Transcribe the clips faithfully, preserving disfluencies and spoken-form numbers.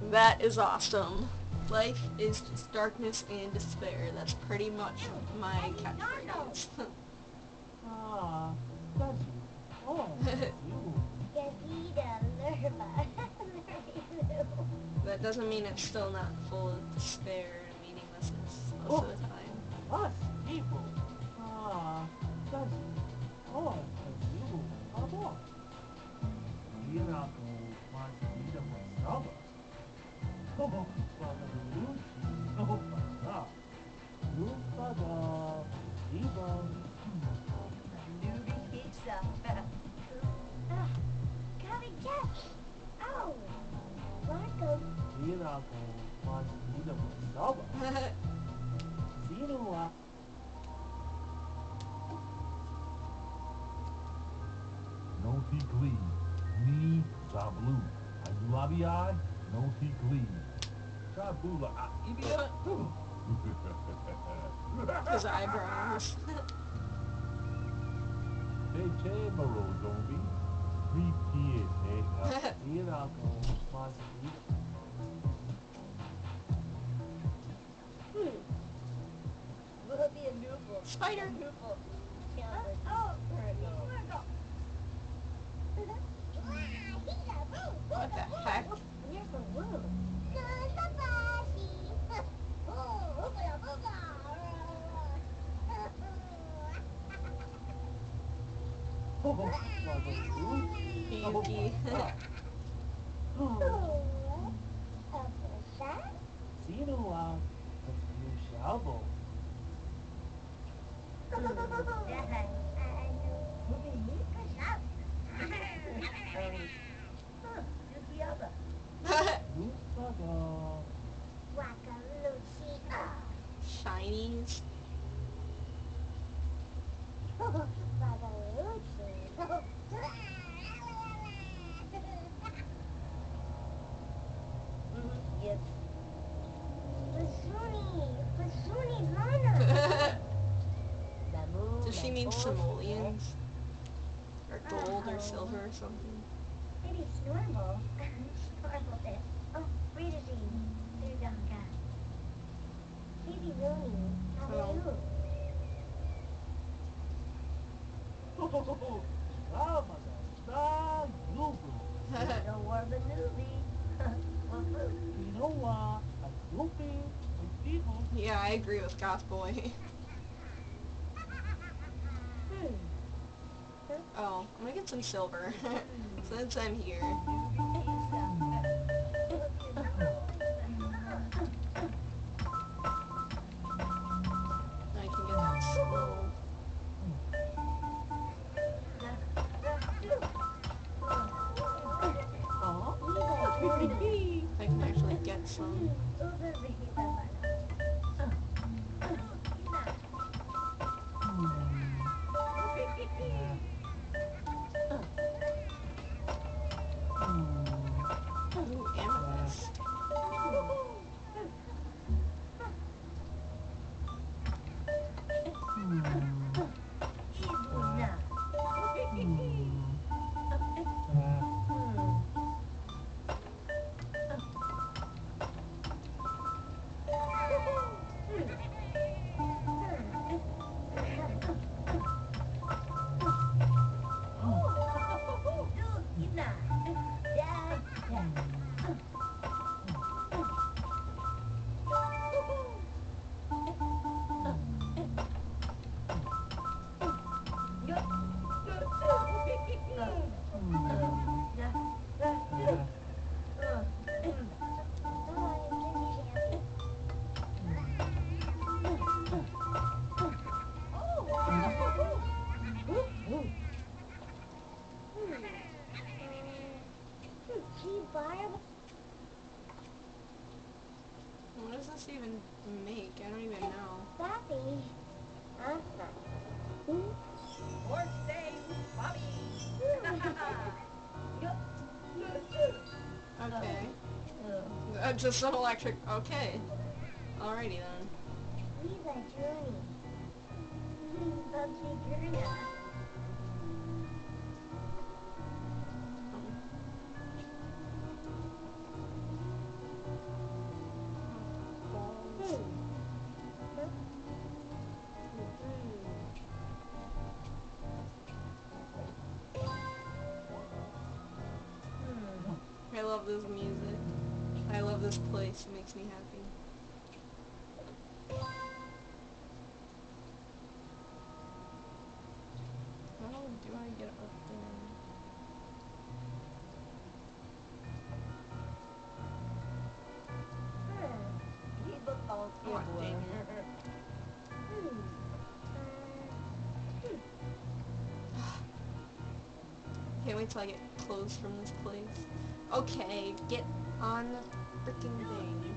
That is awesome. Life is just darkness and despair. That's pretty much my catchphrase. Ah, that's you. Oh, you. That doesn't mean it's still not full of despair and meaninglessness most of the time. Us people. Ah, that's you. Oh, that's you. Abo. Here I go. My freedom was summer. Oh, Lucy. Oh, my God. Lupada. Ibon. Newbie pizza. Coming catch. Oh, Marco. Here I go. My freedom was summer. Zero. No tea clean. Ni Zablu. Are you Abi? No tea clean. Shabula. Ibia. His eyebrows. Peche Maro Zombie. Repeat it. Here I go. My freedom. Will be a noodle. Spider. Noodle. Oh, Marco. What the heck? Here's the wound. Oh, my Yuki. Sinua. You shovel. Lupada. Shinies. Yes. Runner. Does she mean simoleons? Or gold or silver or something? Maybe Snorble. Snorble it. Oh, read it. There you go, God. Baby Rooney. How are you? Oh, Ramada. Yubu. No more of a newbie. Well, fruit. Quinoa. A Yupi. A people. Yeah, I agree with Goth Boy. Hmm. Oh, I'm gonna get some silver. Since I'm here. I can get that slow. I can actually get some. Ooh, amethyst. What does this even make? I don't even know. Bobby. Uh-huh. Or say, Bobby. Okay. Uh, just some electric. Okay. Alrighty then. Leave a journey. Bugsy journey. love this music. I love this place. It makes me happy. How do I get up there? Oh, dang it. Can't wait till I get clothes from this place. Okay, get on the freaking thing.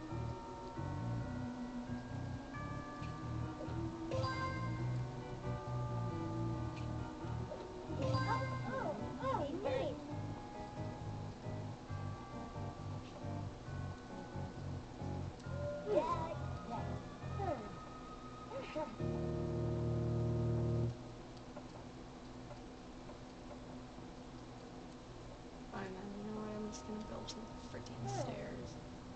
Fine then, you know what, I'm just gonna build some freaking stairs.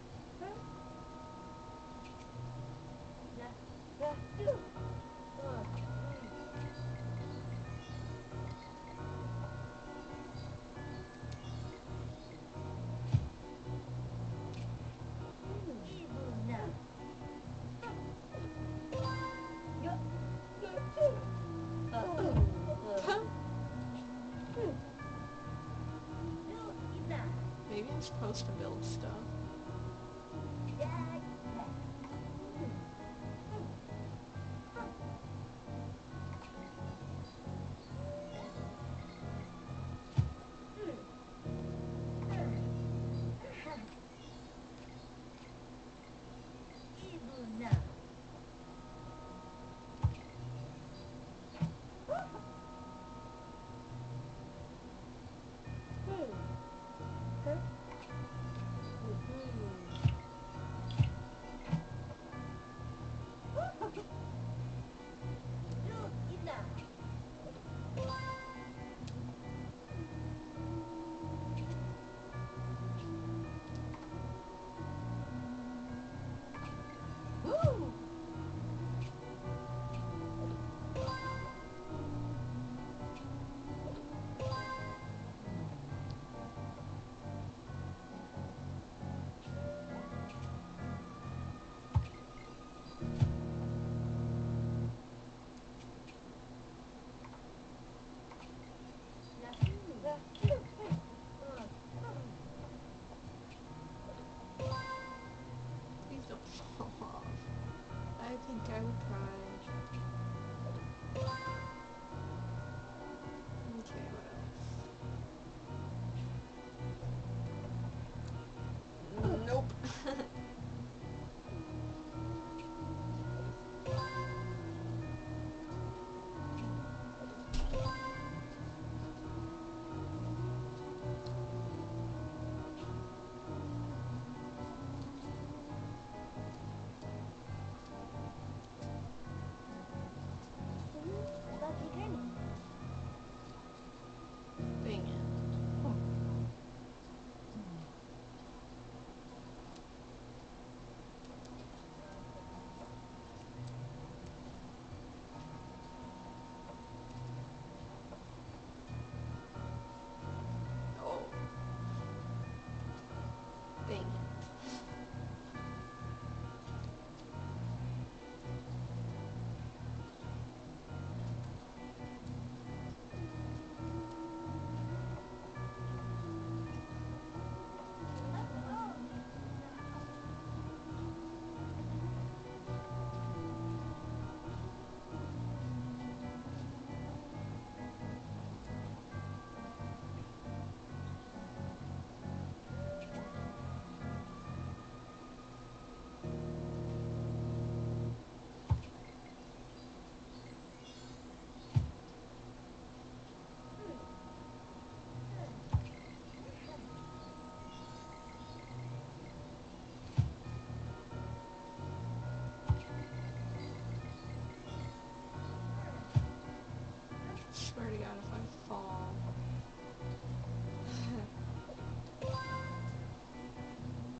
Maybe I'm supposed to build stuff. Please don't fall off. I think I would cry.